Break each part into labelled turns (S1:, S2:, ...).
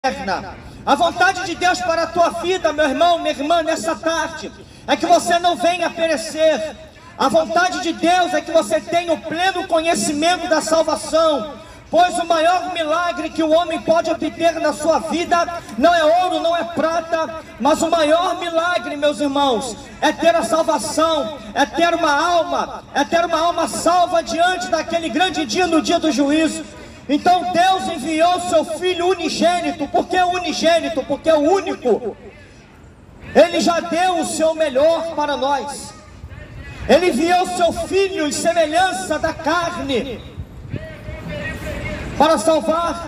S1: eterna. A vontade de Deus para a tua vida, meu irmão, minha irmã, nessa tarde, é que você não venha perecer. A vontade de Deus é que você tenha o pleno conhecimento da salvação, pois o maior milagre que o homem pode obter na sua vida não é ouro, não é prata, mas o maior milagre, meus irmãos, é ter a salvação, é ter uma alma salva diante daquele grande dia, no dia do juízo. Então Deus enviou seu Filho unigênito. Por que unigênito? Porque é o único. Ele já deu o seu melhor para nós. Ele enviou seu Filho em semelhança da carne, para salvar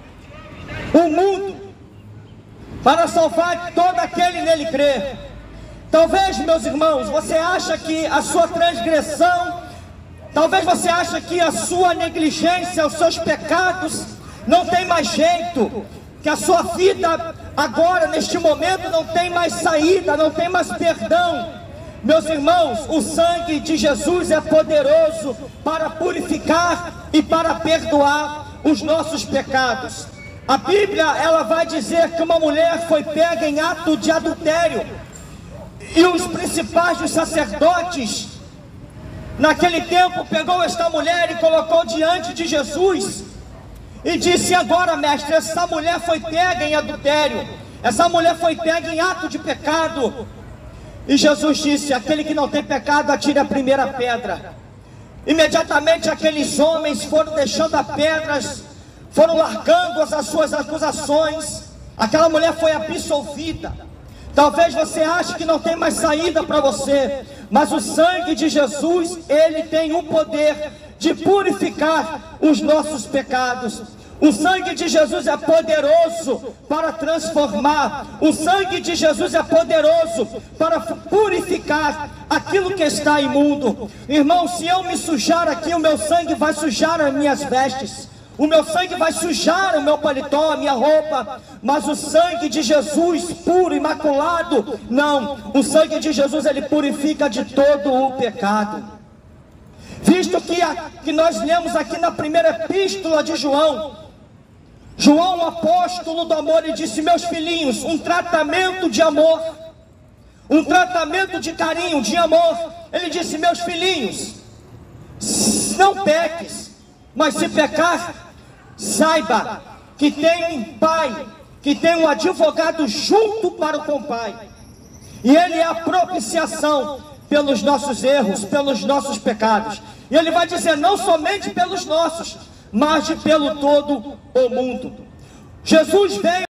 S1: o mundo, para salvar todo aquele nele crê. Talvez, meus irmãos, você acha que a sua transgressão, talvez você ache que a sua negligência, os seus pecados não tem mais jeito, que a sua vida agora, neste momento, não tem mais saída, não tem mais perdão. Meus irmãos, o sangue de Jesus é poderoso para purificar e para perdoar os nossos pecados. A Bíblia, ela vai dizer que uma mulher foi pega em ato de adultério, e os principais dos sacerdotes naquele tempo pegou esta mulher e colocou diante de Jesus e disse: agora, mestre, essa mulher foi pega em adultério, essa mulher foi pega em ato de pecado. E Jesus disse: aquele que não tem pecado, atire a primeira pedra. Imediatamente aqueles homens foram deixando as pedras, foram largando as suas acusações. Aquela mulher foi absolvida. Talvez você ache que não tem mais saída para você, mas o sangue de Jesus, ele tem o poder de purificar os nossos pecados. O sangue de Jesus é poderoso para transformar. O sangue de Jesus é poderoso para purificar aquilo que está imundo. Irmão, se eu me sujar aqui, o meu sangue vai sujar as minhas vestes, o meu sangue vai sujar o meu paletó, a minha roupa. Mas o sangue de Jesus, puro, imaculado, não. O sangue de Jesus, ele purifica de todo o pecado. Visto que nós lemos aqui na primeira epístola de João, João, o apóstolo do amor, ele disse: meus filhinhos, um tratamento de amor, um tratamento de carinho, de amor. Ele disse: meus filhinhos, não peques, mas se pecar, saiba que tem um pai, que tem um advogado junto para com o pai, e ele é a propiciação pelos nossos erros, pelos nossos pecados. E ele vai dizer: não somente pelos nossos, mas pelo todo o mundo. Jesus veio